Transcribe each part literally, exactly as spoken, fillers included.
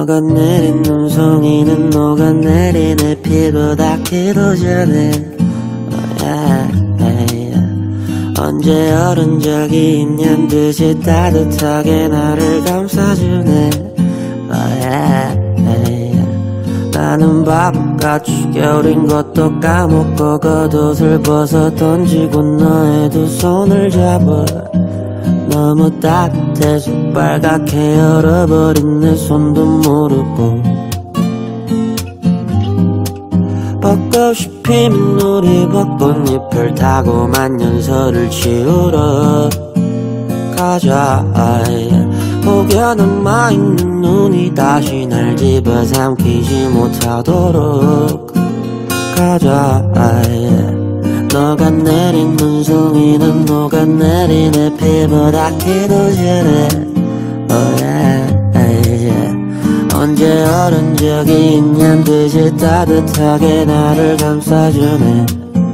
녹아내린 눈송이는 녹아내린 내 피부 닿기도 전에 oh yeah, yeah. 언제 어른 적이 있냔 듯이 따뜻하게 나를 감싸주네 oh yeah, yeah. 나는 바보같이 겨울인 것도 까먹고 겉옷을 벗어 던지고 너의 두 손을 잡아 너무 따뜻해서 빨갛게 얼어버린 내 손도 모르고 벚꽃이 피면 우리 벚꽃잎을 타고 만년설을 치우러 가자 혹여 남아있는 눈이 다시 날 집어삼키지 못하도록 가자 녹아내린 눈송이는 녹아내린 내 피부 닿기도 전에 oh yeah, yeah. 언제 어른 적이 있냔 듯이 따뜻하게 나를 감싸주네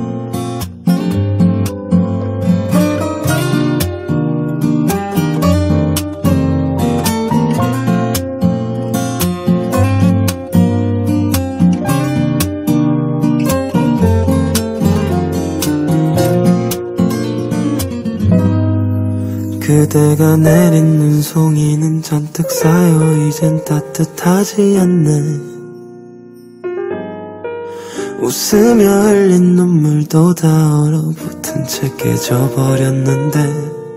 그대가 내린 눈송이는 잔뜩 쌓여 이젠 따뜻하지 않네 웃으며 흘린 눈물도 다 얼어붙은 채 깨져버렸는데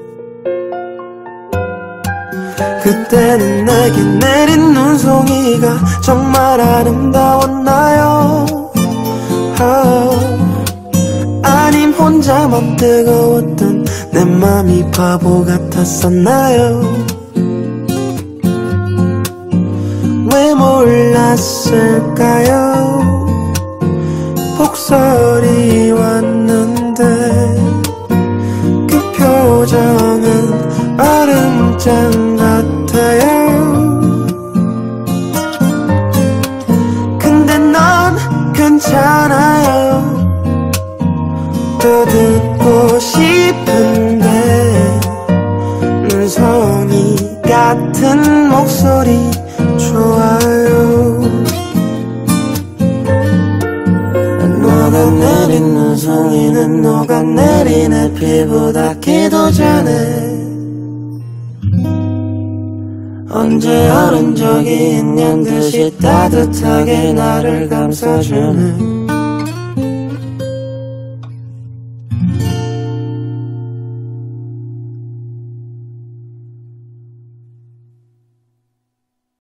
그때는 내게 내린 눈송이가 정말 아름다웠나요? oh. 아님 혼자만 뜨거웠던 내 맘이 바보 같았었나요? 왜 몰랐을까요? 폭설이 왔는데 그 표정은 얼음장 같아요 근데 넌 괜찮아요 또 듣고 싶은데 눈송이 같은 목소리 좋아요 녹아내린 눈송이는 녹아내린 내 피부 닿기도 전에 언제 어른 적이 있냔 듯이 따뜻하게 나를 감싸주네